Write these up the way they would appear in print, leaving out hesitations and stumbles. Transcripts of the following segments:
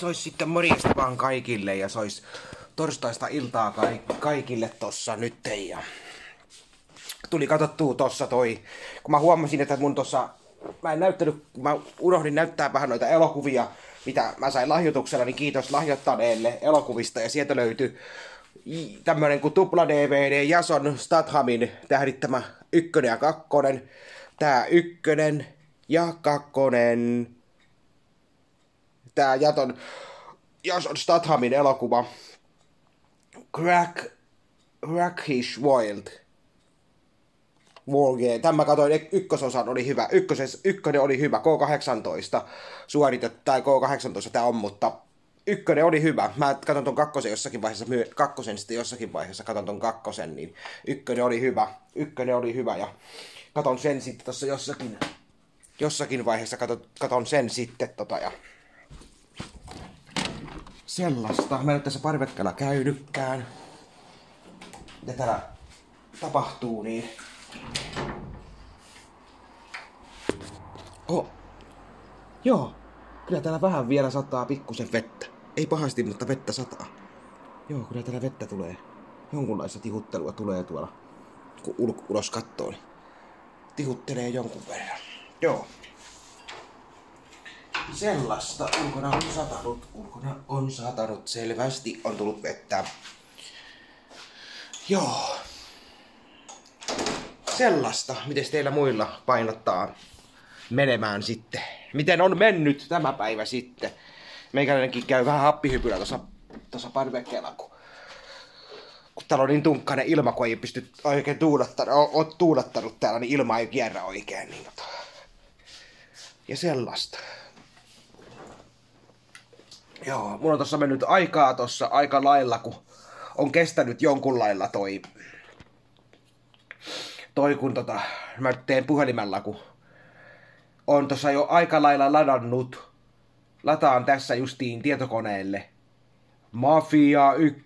Sois sitten morjesta vaan kaikille ja sois torstaista iltaa kaikille tossa nytten ja tuli katsottua tossa kun mä huomasin, että mun tossa, mä unohdin näyttää vähän noita elokuvia, mitä mä sain lahjoituksella, niin kiitos lahjoittaneelle elokuvista ja sieltä löytyi tämmönen kuin tupla DVD Jason Stathamin tähdittämä 1 ja 2. Tää 1 ja 2. Tää Jason Stathamin elokuva Crackhish Wild. Tämän mä katsoin, ykkösosan oli hyvä. Ykkönen oli hyvä, K18 suoritettu, tai K18 tää on, mutta ykkönen oli hyvä. Mä katon ton kakkosen sitten jossakin vaiheessa katon ton kakkosen, niin ykkönen oli hyvä ja katon sen sitten tossa jossakin vaiheessa katon sen sitten ja sellaista. Mä en ole tässä parvekkeella käynytkään. Mitä täällä tapahtuu, niin joo, kyllä täällä vähän vielä sataa pikkusen vettä. Ei pahasti, mutta vettä sataa. Joo, kyllä täällä vettä tulee. Jonkunlaista tihuttelua tulee tuolla, kun ulos kattoo, niin tihuttelee jonkun verran. Joo. Sellaista. Ulkona on satanut selvästi. On tullut vettä. Joo. Sellaista. Mites teillä muilla painottaa menemään sitten? Miten on mennyt tämä päivä sitten? Meikäläinenkin käy vähän happihypyllä tuossa parvekkeella, kun täällä on niin tunkkainen ilma, kun ei pysty oikein tuulattanut täällä, niin ilma ei kierrä oikein. Niin ja sellaista. Joo, mulla on tossa mennyt aikaa aika lailla, kun on kestänyt jonkun lailla kun mä teen puhelimella, kun on tossa jo aika lailla ladannut. Lataan tässä justiin tietokoneelle Mafia 1.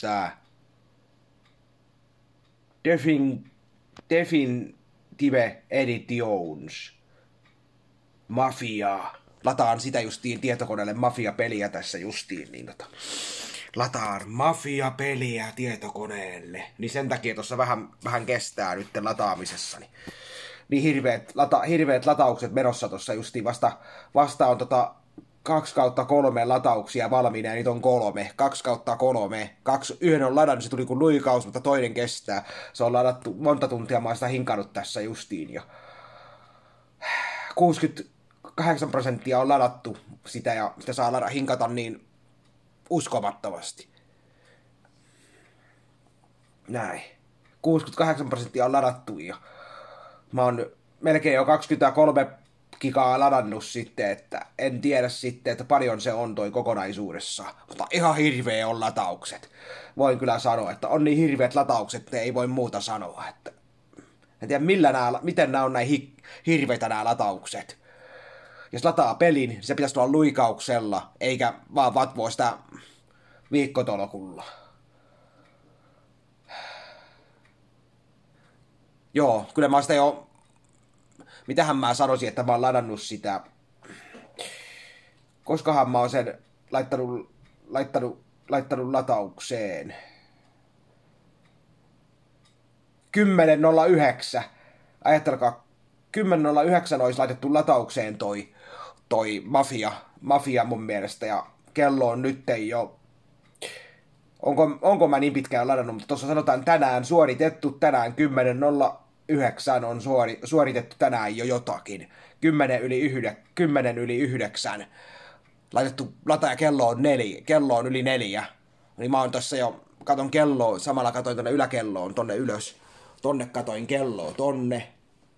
Definitive Editions. Mafia. Lataan sitä justiin tietokoneelle Mafia-peliä tässä justiin, niin lataan Mafia-peliä tietokoneelle. Niin sen takia tossa vähän kestää nyt lataamisessa. Niin hirveet lataukset menossa tossa justiin vasta on 2/3 latauksia valmiina ja niitä on 3. 2/3. Yhden on ladannut, se tuli kuin luikaus, mutta toinen kestää. Se on ladattu monta tuntia, mä oon sitä hinkannut tässä justiin ja 68% on ladattu sitä ja sitä saa hinkata niin uskomattomasti. Näin. 68% on ladattu ja mä oon melkein jo 23 gigaa ladannut sitten, että en tiedä sitten, että paljon se on toi kokonaisuudessaan. Mutta ihan hirveä on lataukset. Voin kyllä sanoa, että on niin hirveät lataukset, että ei voi muuta sanoa. Että en tiedä miten nämä on näin hirveitä nämä lataukset. Jos lataa pelin, niin se pitäisi tulla luikauksella, eikä vaan vatvoa sitä viikkotolkulla. Joo, kyllä mä oon sitä jo... Mitähän mä sanoisin, että mä oon ladannut sitä... Koskahan mä oon sen laittanut lataukseen. 10.09. Ajattelkaa, 10.09 olisi laitettu lataukseen toi Mafia mun mielestä. Ja kello on nyt jo... Onko mä niin pitkään ladannut, mutta tuossa sanotaan tänään suoritettu, tänään 10.09 on suoritettu tänään jo jotakin. 10 yli 9. Laitettu lata ja kello on yli 4. Niin mä oon tossa jo, katon kelloa, samalla katoin tonne yläkelloon, tonne ylös. Tonne katoin kelloa, tonne.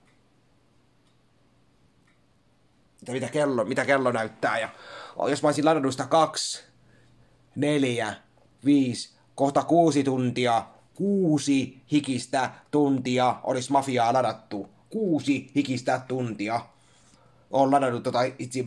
Mitä kello näyttää. Ja jos mä olisin ladannut sitä 2, 4, 5, kohta 6 tuntia, 6 hikistä tuntia olisi Mafiaa ladattu. 6 hikistä tuntia. Olen ladannut itse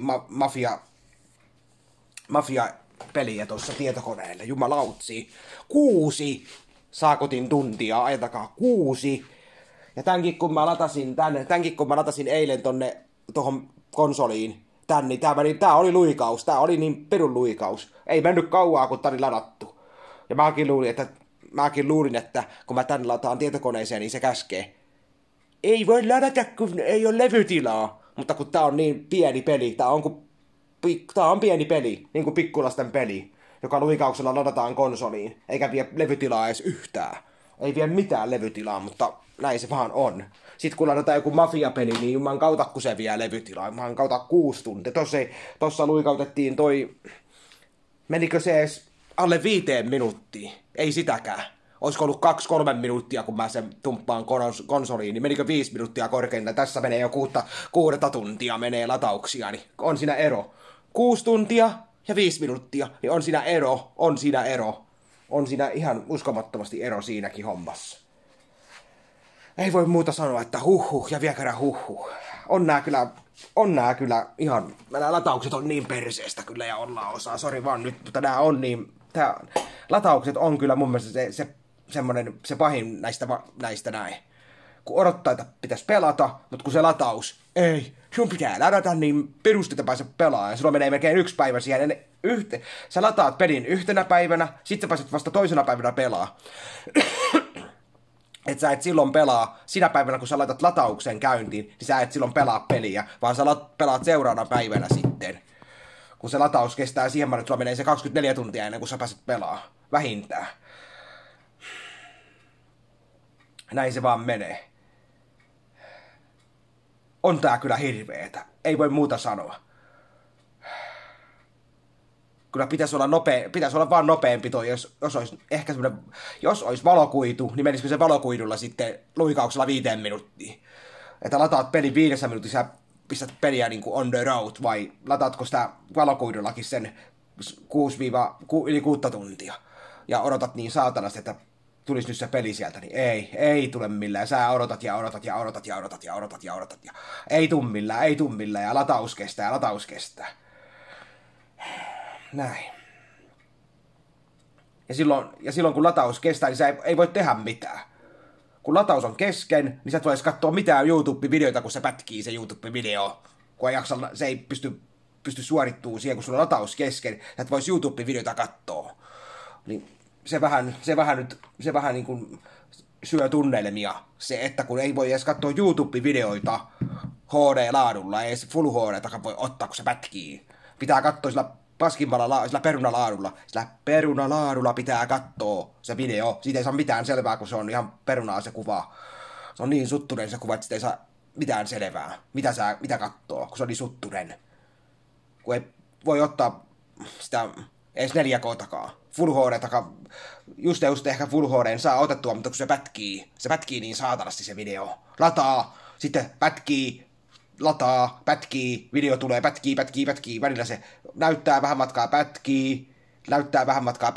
Mafia-peliä tuossa tietokoneelle. Jumalautsi. 6 saakotin tuntia. Ajatakaa 6. Ja tämänkin kun mä latasin eilen tuohon konsoliin, Tää oli luikaus, tää oli niin perun luikaus. Ei mennyt kauaa, kun tää oli ladattu. Ja mäkin luulin, että kun mä tän lataan tietokoneeseen, niin se käskee. Ei voi ladata, kun ei ole levytilaa. Mutta kun tää on niin pieni peli, tää on pieni peli, niin kuin pikkulasten peli, joka luikauksella ladataan konsoliin, eikä vie levytilaa edes yhtään. Ei vie mitään levytilaa, mutta näin se vaan on. Sitten kun ladataan joku mafiapeli, niin juman kautta kun se vie levytilaa, juman kautta 6 tuntia. Tossa luikautettiin menikö se edes alle 5 minuuttia? Ei sitäkään. Olisiko ollut 2-3 minuuttia, kun mä sen tumppaan konsoliin, niin menikö 5 minuuttia korkeinta. Tässä menee jo 6 tuntia menee latauksia, niin on siinä ero. 6 tuntia ja 5 minuuttia, niin on siinä ero. On siinä ihan uskomattomasti ero siinäkin hommassa. Ei voi muuta sanoa, että huhhuh ja vielä kerran huhhuh. On nää kyllä ihan, nämä lataukset on niin perseestä kyllä ja ollaan osaa, sori vaan nyt, mutta lataukset on kyllä mun mielestä se pahin näistä näin. Kun odottaa, että pitäisi pelata, mutta kun se lataus, ei, sun pitää ladata, niin perusteita pääse pelaamaan. Ja silloin menee melkein 1 päivä siihen. Sä lataat pelin yhtenä päivänä, sitten pääset vasta toisena päivänä pelaa. Että sä et silloin pelaa, sinä päivänä kun sä laitat latauksen käyntiin, niin sä et silloin pelaa peliä, vaan sä pelaat seuraavana päivänä sitten. Kun se lataus kestää siihen, että sulla menee se 24 tuntia ennen kuin sä pääset pelaamaan. Vähintään. Näin se vaan menee. On tää kyllä hirveetä. Ei voi muuta sanoa. Kyllä pitäisi olla vaan nopeampi toi, jos olisi ehkä jos olisi valokuitu, niin menisikö se valokuidulla sitten luikauksella 5 minuuttia. Että lataat pelin 5 minuutissa ja pistät peliä niin kuin on the road, vai lataatko sitä valokuidullakin sen 6 tuntia. Ja odotat niin saatanasti, että tulisi nyt se peli sieltä, niin ei tule millään. Sä odotat. Ja ei tuu millään, ja lataus kestää. Näin. Ja silloin kun lataus kestää, niin sä ei voi tehdä mitään. Kun lataus on kesken, niin sä et voisi katsoa mitään YouTube-videoita, kun se pätkii se YouTube-video. Kun se ei pysty suorittumaan siihen, kun sulla on lataus kesken, sä et voisi YouTube-videoita katsoa. Niin se vähän niin kuin syö tunnelmia. Se, että kun ei voi edes katsoa YouTube-videoita HD-laadulla, ei edes Full HD voi ottaa, kun se pätkii. Pitää katsoa sillä perunalaadulla. Sillä perunalaadulla pitää katsoa se video. Siitä ei saa mitään selvää, kun se on ihan perunaa se kuva. Se on niin suttunen se kuva, että siitä ei saa mitään selvää. Mitä katsoo, kun se on niin suttunen. Kun ei voi ottaa sitä edes 4K-takaa. Full HD-takaa. Just ehkä Full HD saa otettua, mutta kun se pätkii niin saatanasti se video. Lataa, sitten pätkii. Pätkii, video tulee, pätkii, välillä se näyttää vähän matkaa pätkii, näyttää vähän matkaa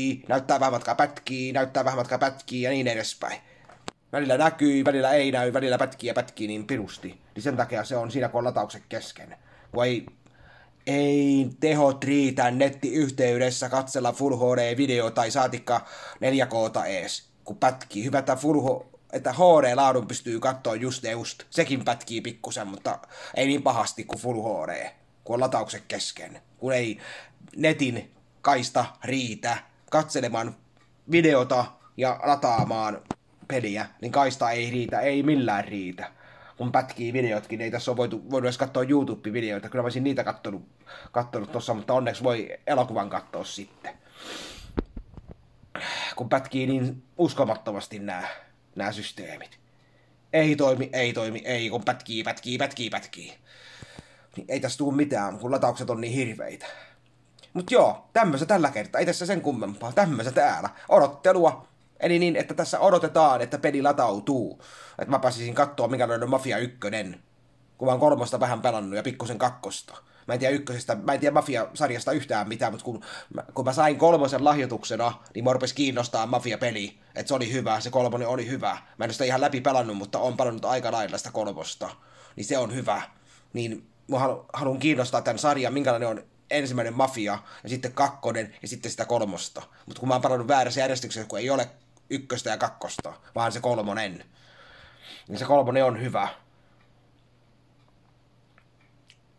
pätkii ja niin edespäin. Välillä näkyy, välillä ei näy, välillä pätkii niin pirusti. Niin sen takia se on siinä, kun on lataukset kesken. Kun ei tehot riitä nettiyhteydessä katsella Full HD-video tai saatikka 4K ees, kun pätkii. Hyvä, että HD-laadun pystyy katsoa just. Sekin pätkii pikkusen, mutta ei niin pahasti kuin Full HD, kun on lataukset kesken. Kun ei netin kaista riitä katselemaan videota ja lataamaan peliä, niin kaista ei riitä, ei millään riitä. Kun pätkii videotkin, ei tässä ole voinut edes katsoa YouTube-videoita. Kyllä mä olisin niitä kattonut tossa, mutta onneksi voi elokuvan katsoa sitten. Kun pätkii niin uskomattomasti nämä systeemit. Ei toimi, kun pätkii. Niin ei tässä tuu mitään, kun lataukset on niin hirveitä. Mut joo, tämmöistä tällä kertaa, ei tässä sen kummempaa, tämmöistä täällä. Odottelua. Eli niin, että tässä odotetaan, että peli latautuu. Että mä pääsisin katsoa, minkälainen on Mafia 1. Kun mä oon 3 vähän pelannut ja pikkusen 2. Mä en tiedä Mafia-sarjasta yhtään mitään, mutta kun mä sain 3 lahjoituksena, niin mä rupes kiinnostaa Mafia-peli. Että se oli hyvä, se 3 oli hyvä. Mä en ole sitä ihan läpi pelannut, mutta oon pelannut aika lailla sitä 3. Niin se on hyvä. Niin mä haluan kiinnostaa tämän sarjan, minkälainen on ensimmäinen Mafia, ja sitten 2, ja sitten sitä 3. Mutta kun mä oon pelannut väärässä järjestyksessä, kun ei ole 1 ja 2, vaan se 3. Niin se 3 on hyvä.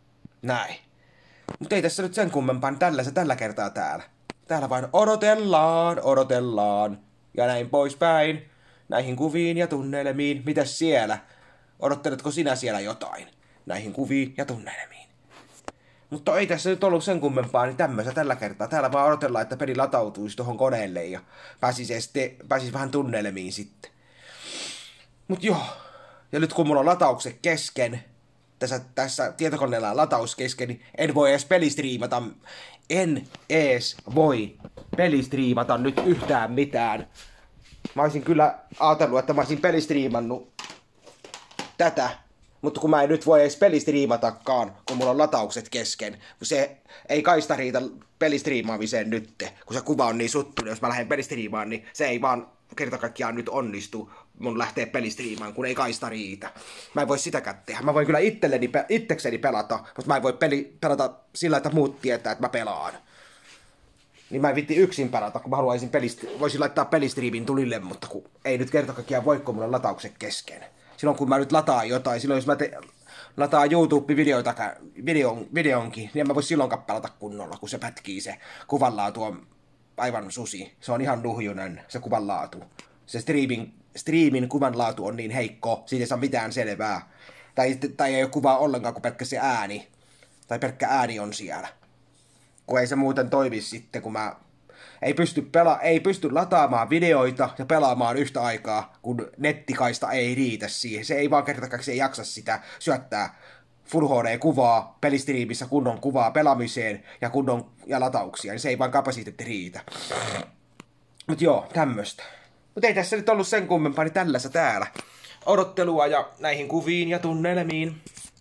Näin. Mutta ei tässä nyt sen kummempaa, niin tällä kertaa täällä. Täällä vain odotellaan. Ja näin poispäin. Näihin kuviin ja tunnelmiin. Mitäs siellä? Odotteletko sinä siellä jotain? Näihin kuviin ja tunnelmiin. Mutta ei tässä nyt ollut sen kummempaa, niin tällä kertaa. Täällä vaan odotellaan, että peli latautuisi tuohon koneelle ja pääsis vähän tunnelmiin sitten. Mut joo. Ja nyt kun mulla on lataukset kesken, tässä tietokoneella on lataus kesken, niin en voi edes pelistriimata. En ees voi pelistriimata nyt yhtään mitään. Mä olisin kyllä ajatellut, että mä olisin pelistriimannut tätä. Mutta kun mä en nyt voi edes pelistriimatakaan, kun mulla on lataukset kesken. Se ei kaista riitä pelistriimaamiseen nyt, kun se kuva on niin suttunut. Jos mä lähden pelistriimaan, niin se ei vaan kerta kaikkiaan nyt onnistu mun lähtee pelistriimaan, kun ei kaista riitä. Mä en voi sitäkään tehdä. Mä voin kyllä itsekseni pelata, mutta mä en voi pelata sillä, että muut tietää, että mä pelaan. Niin mä en vitti yksin pelata, kun mä voisin laittaa pelistriimin tulille, mutta kun ei nyt kerta kaikkiaan voi, kun mulla on lataukset kesken. Silloin kun mä nyt lataan jotain, silloin jos mä lataan YouTube-videonkin, niin en mä voi silloinkaan pelata kunnolla, kun se pätkii se kuvanlaatu on aivan susi. Se on ihan nuhjunen, se kuvanlaatu. Se striimin kuvanlaatu on niin heikko, siitä ei saa mitään selvää. Tai ei ole kuvaa ollenkaan, kun pelkkä se ääni. Tai pelkkä ääni on siellä. Kun ei se muuten toimi sitten, kun mä ei pysty lataamaan videoita ja pelaamaan yhtä aikaa, kun nettikaista ei riitä siihen. Se ei vaan kertakaksi ei jaksa sitä syöttää Full HD-kuvaa pelistriimissä kunnon kuvaa pelaamiseen ja latauksia, niin se ei vaan kapasiteetti riitä. Mut joo, tämmöstä. Mut ei tässä nyt ollut sen kummempaa, niin täällä. Odottelua ja näihin kuviin ja tunnelmiin.